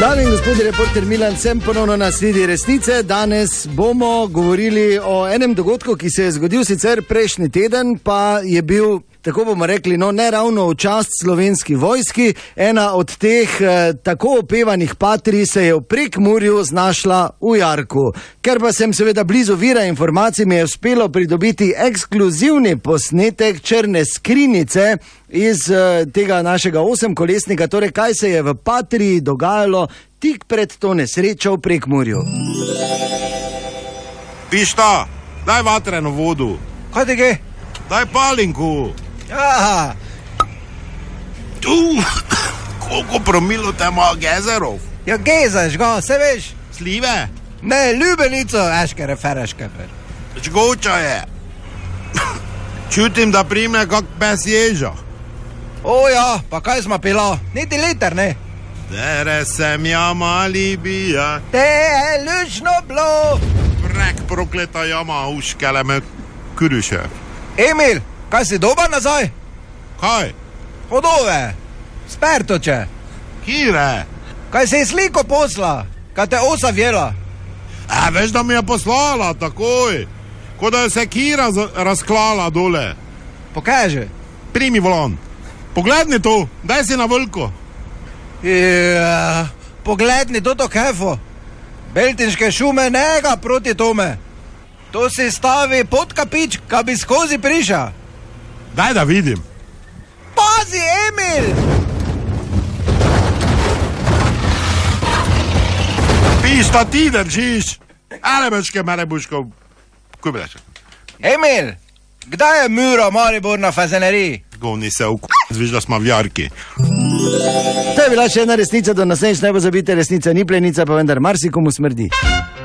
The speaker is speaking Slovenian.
Dame in gospodje, reporter Milan, sem ponovno na sledi resnice. Danes bomo govorili o enem dogodku, ki se je zgodil sicer prejšnji teden, pa je bil, tako bomo rekli, no, ne ravno v čast slovenski vojski. Ena od teh tako opevanih patrij se je v Prekmurju znašla v jarku. Ker pa sem seveda blizu vira informacij, mi je uspelo pridobiti ekskluzivni posnetek črne skrinjice iz tega našega osemkolesnika, torej kaj se je v Patriji dogajalo tik pred to nesrečo v Prekmurju. Pišta, daj vatreno vodu. Kaj te gre? Daj palinku. Aha. Tu, koliko promilo te ima gezerov? Ja, gezaš ga, se veš? Slive? Ne, ljubenico, eškere, fereškeper. Žgoča je. Čutim, da prime kak pes ježa. O ja, pa kaj smo pila? Niti liter, ne? Tere sem jama Libija. Te je lučno bilo. Vrek prokleta jama, uškele me kuruše. Emil, kaj si doba nazaj? Kaj? Hodove, spertoče. Kire? Kaj si sliko posla? Kaj te osa vjela? Veš, da mi je poslala takoj. Ko da je se Kira razklala dole. Pokaže. Primi volan. Pogledni to, daj si na vlko. Ja, pogledni to kefo. Beltinške šume nega proti tome. To si stavi pod kapič, ka bi skozi priša. Daj da vidim. Pazi, Emil! Pišta ti držiš. Ale bečke mene buško. Kuj bileče? Emil, kdaj je Muro Maribor na fazeneriji? Govni se zviš, da smo v jarki. To je bila še ena resnica, do naslednjič ne bo zabite, resnica ni plenica, pa vendar marsikomu smrdi.